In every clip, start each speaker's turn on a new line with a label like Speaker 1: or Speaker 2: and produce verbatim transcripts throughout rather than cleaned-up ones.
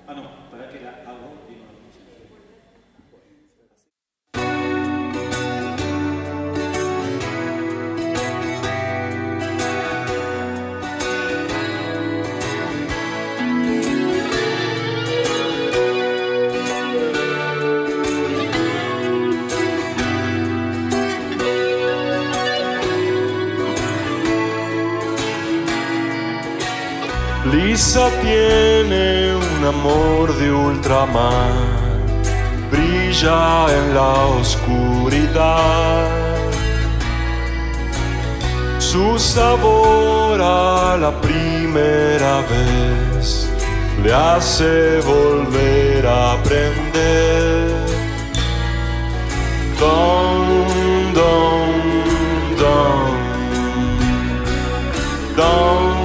Speaker 1: Ah, no, para que la hago y no funciona.
Speaker 2: Lisa tiene un amor de ultramar, brilla en la oscuridad. Su sabor a la primera vez le hace volver a aprender. Don, don, don, don.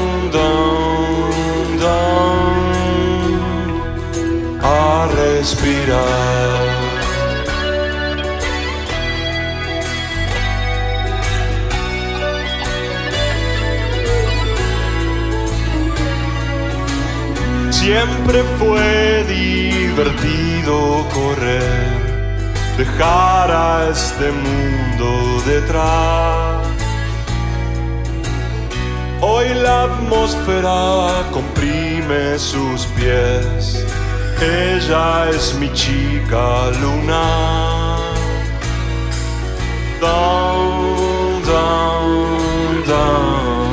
Speaker 2: Respirar. Siempre fue divertido correr, dejar a este mundo detrás. Hoy la atmósfera comprime sus pies. Ella es mi chica luna. Down, down, down,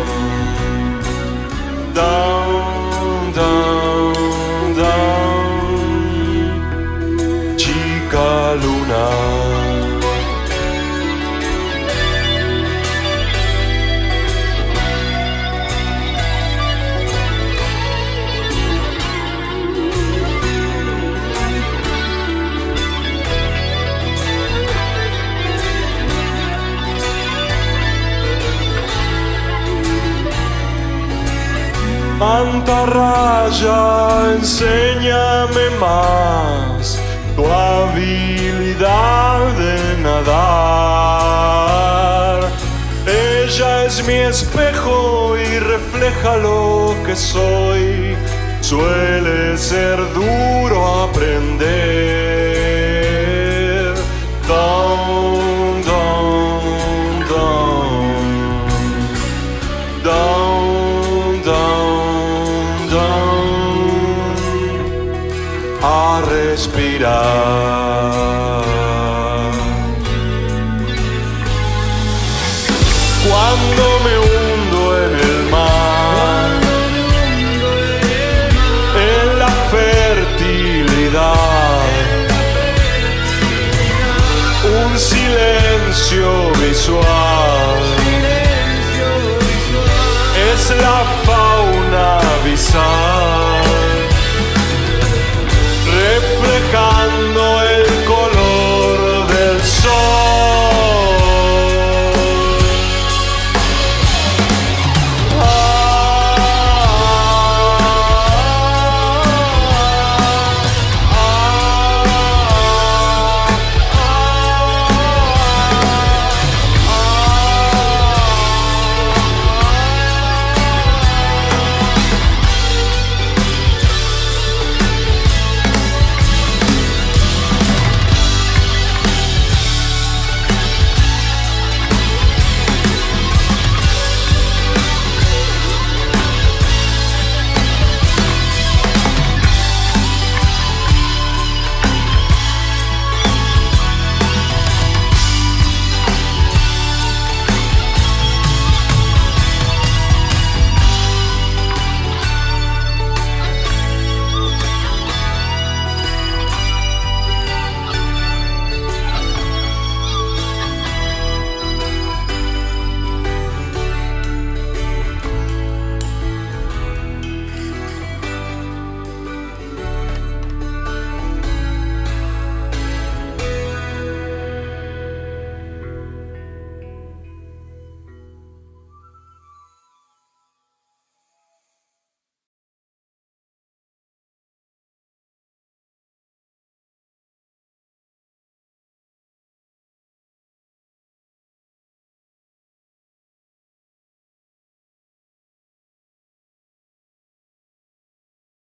Speaker 2: down, down, down. Chica luna. Mantarraya, enséñame más tu habilidad de nadar. Ella es mi espejo y refleja lo que soy. Suele ser duro aprender. Down, down, down, down. A respirar. Cuando me hundo en el mar, en la fertilidad, un silencio visual es la fauna abisal.